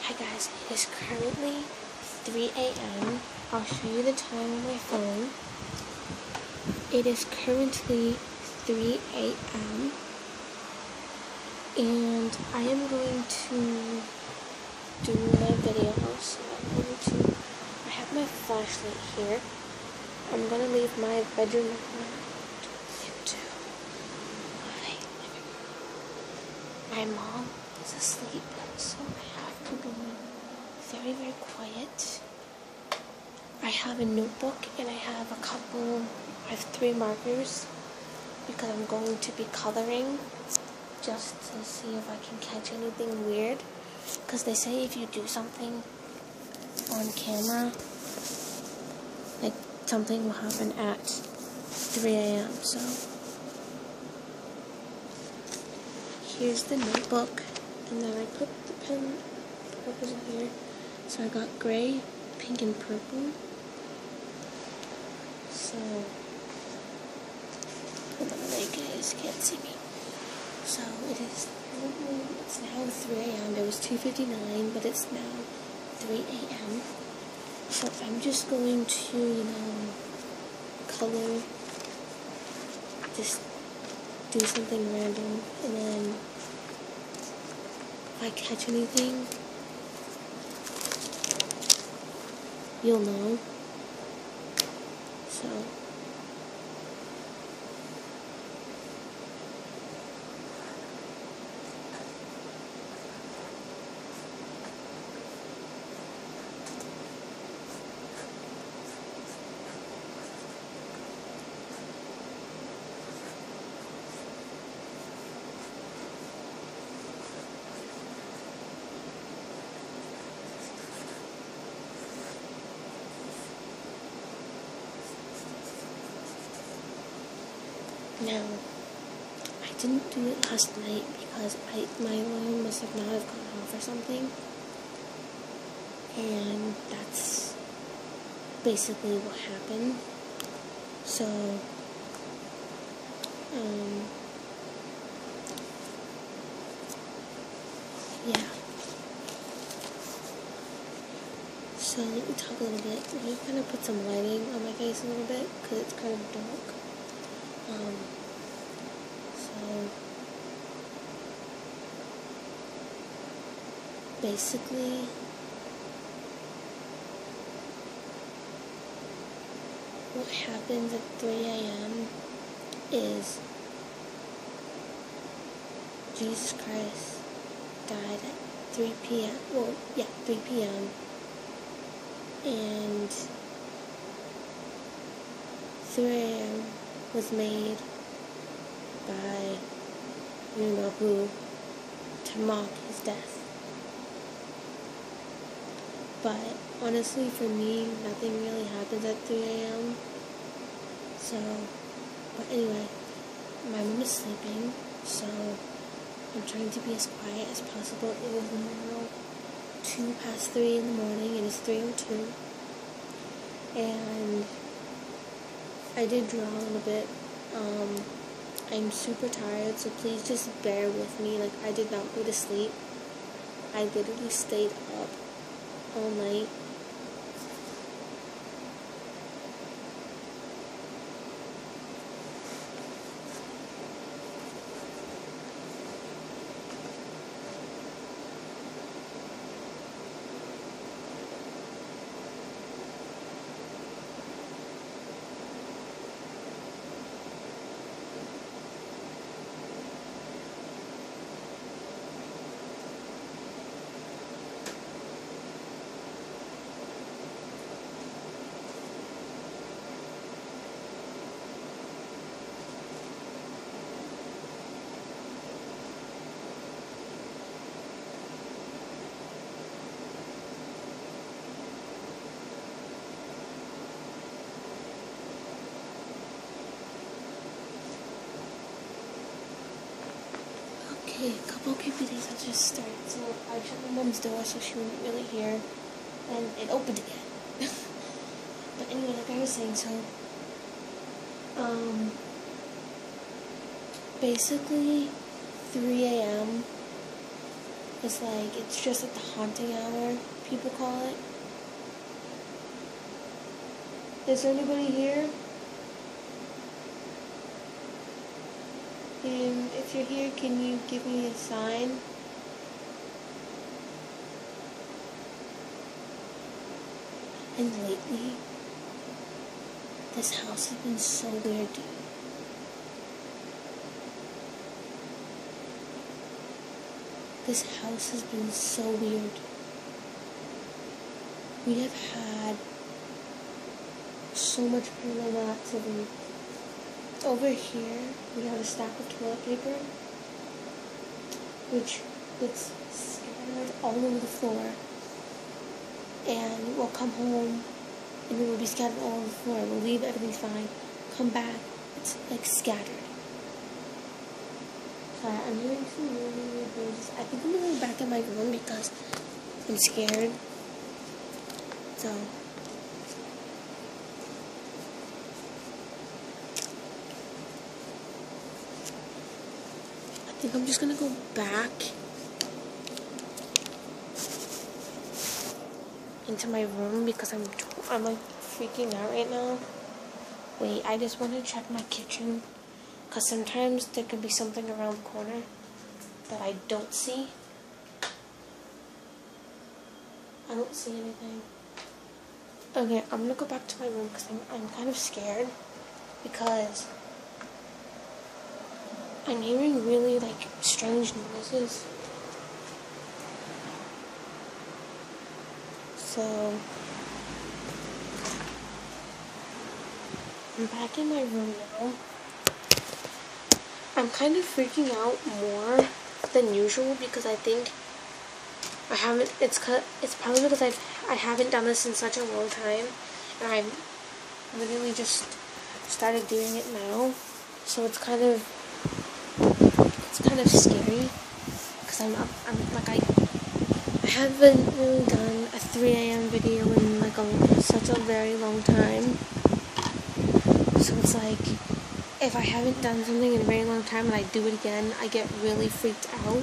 Hi guys, it is currently 3 a.m. I'll show you the time on my phone. It is currently 3 a.m. and I am going to do my video. So I have my flashlight here. I'm going to leave my bedroom into my living room. My mom is asleep, so I have to be very, very quiet. I have a notebook and I have I have 3 markers because I'm going to be coloring just to see if I can catch anything weird. Because they say if you do something on camera, like something will happen at 3 a.m. So here's the notebook, and then I put the pen purples in here. So I got gray, pink, and purple. So hold on, you guys can't see me. So it's now 3 a.m. It was 2:59, but it's now 3 a.m. So I'm just going to, color, just do something random, and then if I catch anything, you'll know. So now, I didn't do it last night because my alarm must have not have gone off or something, and that's basically what happened. So, yeah. So let me talk a little bit. Let me kind of put some lighting on my face a little bit because it's kind of dark. So basically, what happens at 3 a.m. is Jesus Christ died at 3 p.m. Well, yeah, 3 p.m. And 3 a.m. was made by who to mock his death. But honestly, for me, nothing really happens at 3 a.m. So, but anyway, my mom is sleeping, so I'm trying to be as quiet as possible. It is now 3:02 in the morning. It is 3:02. And I did draw a little bit. I'm super tired, so please just bear with me. Like, I did not go to sleep. I literally stayed up all night. Okay, a couple creepy things I just started. So I shut my mom's door so she wouldn't really hear, and it opened again. But anyway, like I was saying, so basically 3 a.m. It's like, it's just like the haunting hour, people call it. Is there anybody here? And if you're here, can you give me a sign? And lately, this house has been so weird, dude. This house has been so weird. We have had so much paranormal activity. Over here, we have a stack of toilet paper, which it's scattered all over the floor. And we'll come home, and it will be scattered all over the floor. We'll leave, everything's fine. Come back, it's like scattered. Sorry, I'm hearing some really weird noises. I think I'm gonna go back in my room because I'm scared. So. I think I'm just gonna go back into my room because I'm like freaking out right now. Wait, I just want to check my kitchen because sometimes there can be something around the corner that I don't see. I don't see anything. Okay, I'm gonna go back to my room because I'm kind of scared because I'm hearing really, like, strange noises. So, I'm back in my room now. I'm kind of freaking out more than usual because I think I haven't, it's probably because I haven't done this in such a long time. And I'm literally just started doing it now. So it's kind of scary because I haven't really done a 3 a.m. video in like such a very long time. So it's like, if I haven't done something in a very long time and I do it again, I get really freaked out.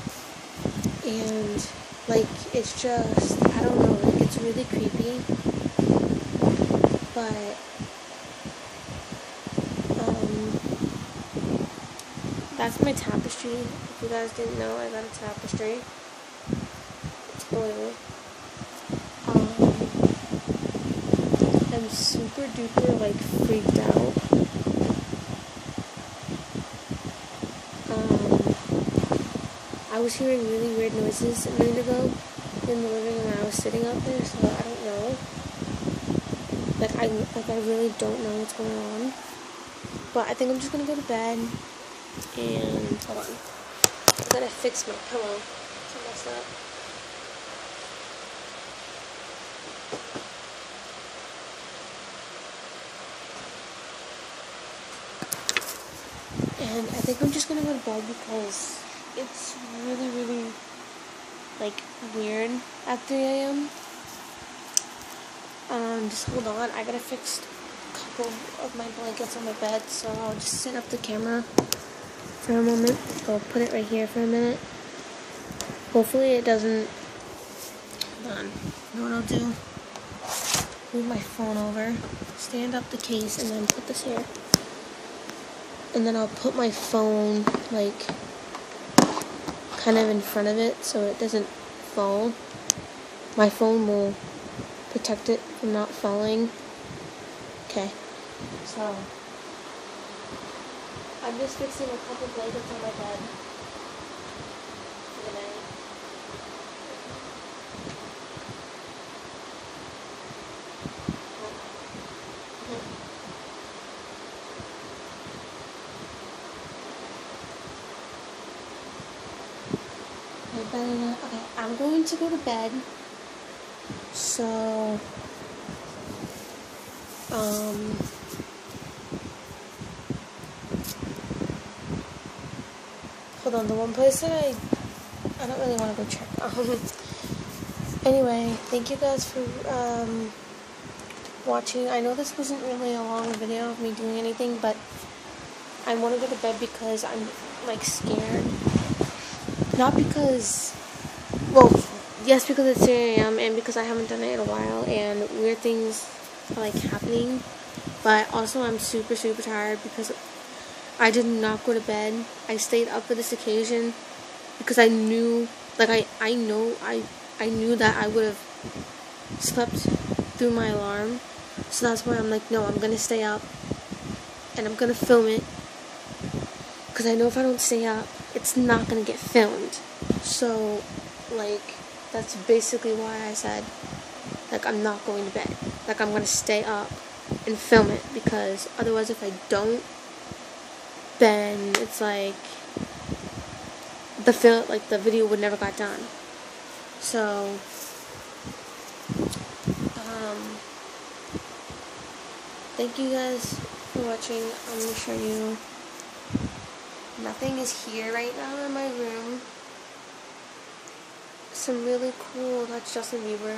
And like, it's just, I don't know, like, it's really creepy. But that's my tapestry. If you guys didn't know, I got a tapestry. It's blue. I'm super duper, like, freaked out. I was hearing really weird noises a minute ago in the living room when I was sitting up there, so I don't know. I really don't know what's going on. But I think I'm just gonna go to bed. And hold on, I gotta fix my pillow. It's all messed up. And I think I'm just gonna go to bed because it's really, really, like, weird at 3 a.m. Just hold on, I gotta fix a couple of my blankets on my bed, so I'll just set up the camera for a moment. I'll put it right here for a minute. Hopefully it doesn't, hold on, you know what I'll do? Move my phone over, stand up the case, and then put this here. And then I'll put my phone, like, kind of in front of it so it doesn't fall. My phone will protect it from not falling. Okay, so I'm just fixing a couple blankets on my bed for the night. Okay, I'm going to go to bed. So, hold on, the one place that I don't really want to go check. Anyway, thank you guys for, watching. I know this wasn't really a long video of me doing anything, but I want to go to bed because I'm, like, scared. Not because Well, yes, because it's 3 a.m. and because I haven't done it in a while and weird things are like happening. But also I'm super, super tired because I did not go to bed. I stayed up for this occasion because I knew, like I knew that I would have slept through my alarm. So that's why I'm like, no, I'm going to stay up and I'm going to film it. Because I know if I don't stay up, it's not going to get filmed. So, like, that's basically why I said, like, I'm not going to bed. Like, I'm going to stay up and film it. Because otherwise, if I don't, then it's like, the video would never got done. So, thank you guys for watching. I'm going to show you. Nothing is here right now in my room. Some really cool, that's Justin Bieber.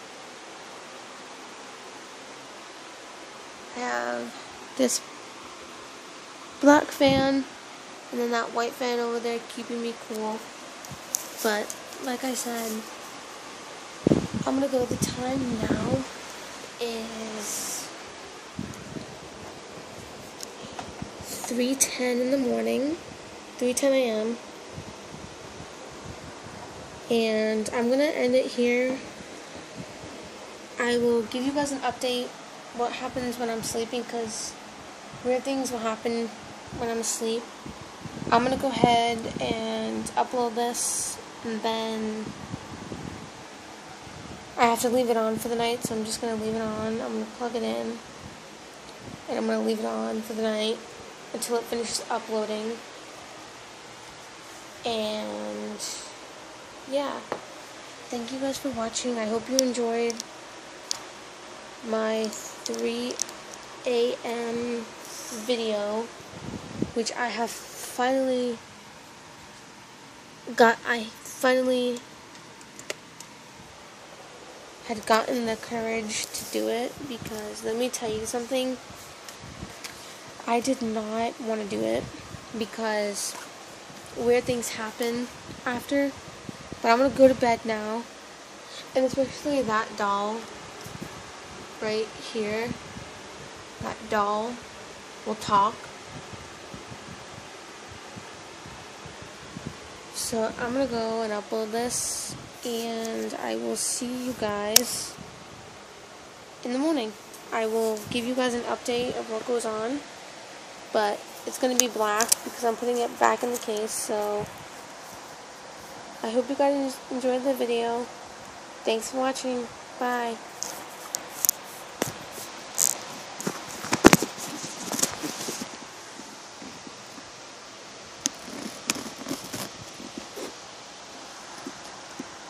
I have this black fan and then that white fan over there keeping me cool. But like I said, I'm gonna go. The time now is 3:10 in the morning, 3:10 a.m. And I'm gonna end it here. I will give you guys an update what happens when I'm sleeping, because weird things will happen when I'm asleep. I'm gonna go ahead and upload this, and then I have to leave it on for the night, so I'm just gonna leave it on. I'm gonna plug it in, and I'm gonna leave it on for the night until it finishes uploading. And yeah, thank you guys for watching. I hope you enjoyed my 3 a.m. video, which I finally had gotten the courage to do it, because let me tell you something, I did not want to do it because weird things happen after. But I'm gonna go to bed now, and especially that doll right here, that doll will talk. So I'm gonna go and upload this, and I will see you guys in the morning. I will give you guys an update of what goes on, but it's gonna be black because I'm putting it back in the case. So I hope you guys enjoyed the video. Thanks for watching. Bye.